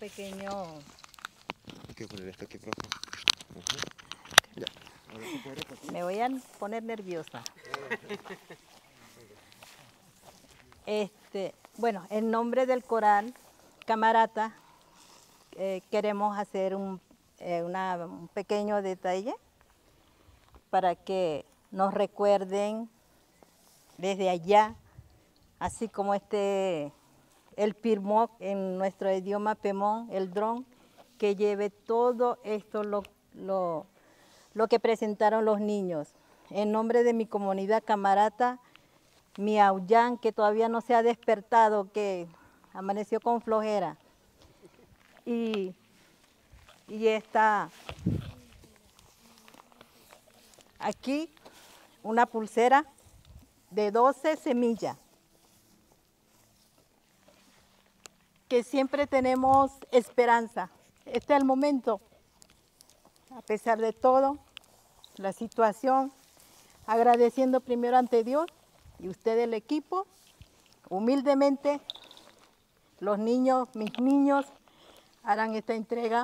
pequeño... Hay que poner esto aquí, profe. Ya. Ahora se puede repetir. Me voy a poner nerviosa. Bueno, en nombre del Corán Camarata, queremos hacer un pequeño detalle para que nos recuerden desde allá, así como el pirmoc en nuestro idioma pemón, el dron, que lleve todo esto lo que presentaron los niños. En nombre de mi comunidad Camarata, mi Auyán, que todavía no se ha despertado, que amaneció con flojera, y está aquí una pulsera de 12 semillas, que siempre tenemos esperanza. Este es el momento, a pesar de todo, la situación, agradeciendo primero ante Dios y usted el equipo, humildemente, los niños, mis niños, harán esta entrega.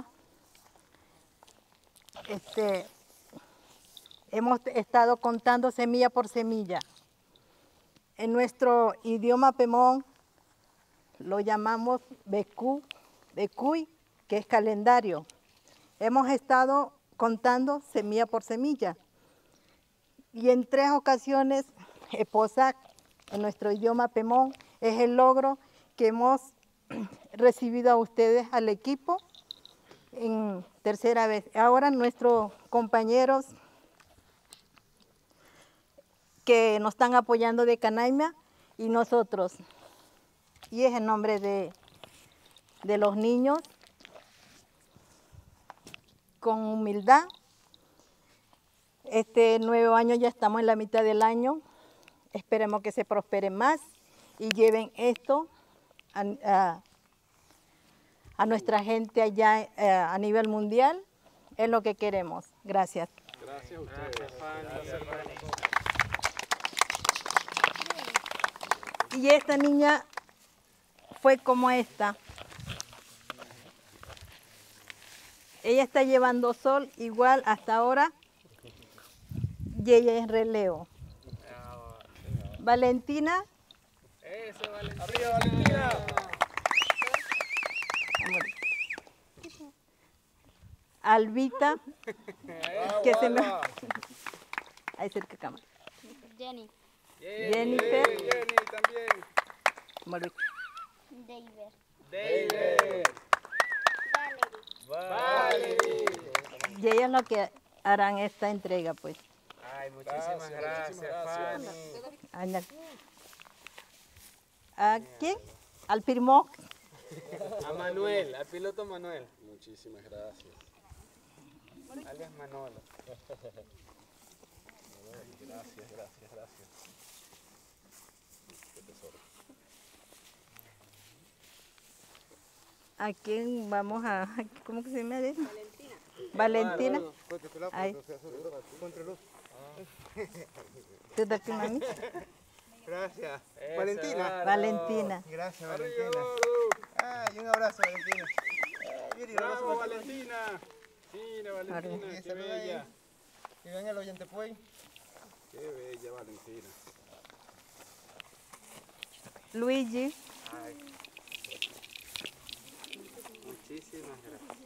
Hemos estado contando semilla por semilla. En nuestro idioma pemón lo llamamos becuy, que es calendario. Hemos estado contando semilla por semilla. Y en 3 ocasiones, Eposac, en nuestro idioma pemón, es el logro que hemos recibido a ustedes, al equipo, en 3ª vez. Ahora nuestros compañeros que nos están apoyando de Canaima y nosotros. Y es en nombre de los niños, con humildad. Este nuevo año ya estamos en la mitad del año. Esperemos que se prospere más y lleven esto a nuestra gente allá a nivel mundial. Es lo que queremos. Gracias. Gracias a ustedes. Gracias, Fanny. Y esta niña fue como esta. Ella está llevando sol igual hasta ahora y ella es relevo. Valentina. Eso, Valentina. ¡Arriba, Valentina! Albita. Que se me... Ahí cerca cámara. Jenny. Jennifer. Jenny también. David. Valerie. Y ellos lo que harán esta entrega, pues. Ay, muchísimas gracias, Fanny. ¿A quién? Al pirmoc. A Manuel, al piloto Manuel. Muchísimas gracias. Alias Manolo. Gracias. Qué tesoro. ¿A quién vamos a...? ¿Cómo que se llama? Valentina. Ahí. ¿Tú te a mí? Gracias. Valentina. Gracias, Valentina. Ay, un abrazo, Valentina. Bravo, Valentina. Mira, Valentina, qué bella. Que venga el oyente, pues. Qué bella, Valentina. Luigi. Ay. Muchísimas gracias.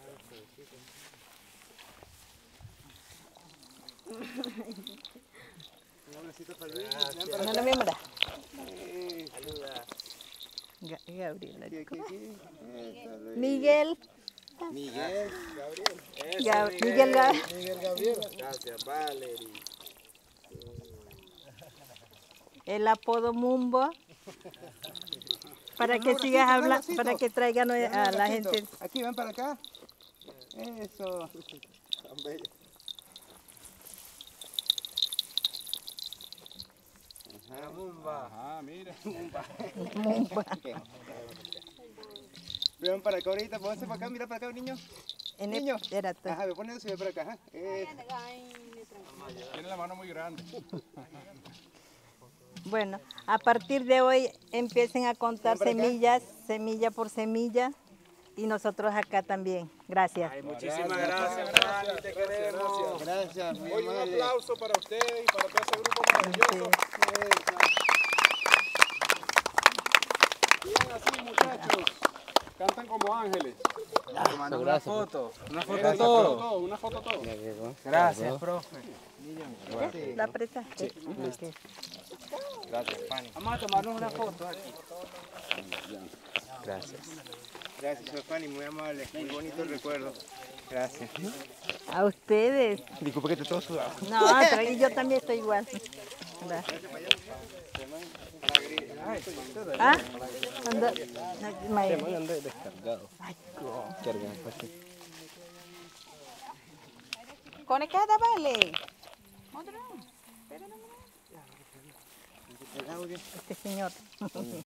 Un abracito para Luigi. No lo vemos. Saluda. Gabriela. Miguel. Miguel. Gabriel. Miguel Gabriel. Gracias, Valerie. El apodo Mumbo. Para que sigas hablando, para que traigan a la gente. Aquí, ven para acá. Eso. Tan bello. Ajá, Mumba. Ajá, mira. Mumba. Ven para acá ahorita, pónganse para acá, mira para acá, niño. Niño. Espérate. Ajá, me ponen eso y ven para acá. Ajá. Tiene la mano muy grande. Bueno, a partir de hoy empiecen a contar semillas, semilla por semilla, y nosotros acá también. Gracias. Ay, muchísimas gracias, Fanny, te queremos. Gracias, muy Hoy un amable. aplauso para ustedes y para todo ese grupo maravilloso. Sigan así, muchachos. Cantan como ángeles. Tomando una foto. Una foto todo. Una foto todo. Gracias, profe. ¿La apretaste? Ok. Vamos a tomarnos una foto aquí. Gracias, soy Fanny, muy amable. Muy bonito el recuerdo. Gracias. A ustedes. Disculpe que esté todo sudado. No, tranqui, yo también estoy igual. Gracias. ¿Ah? Anda. Descargado. Cargan fácil. Conectada, vale. Este señor.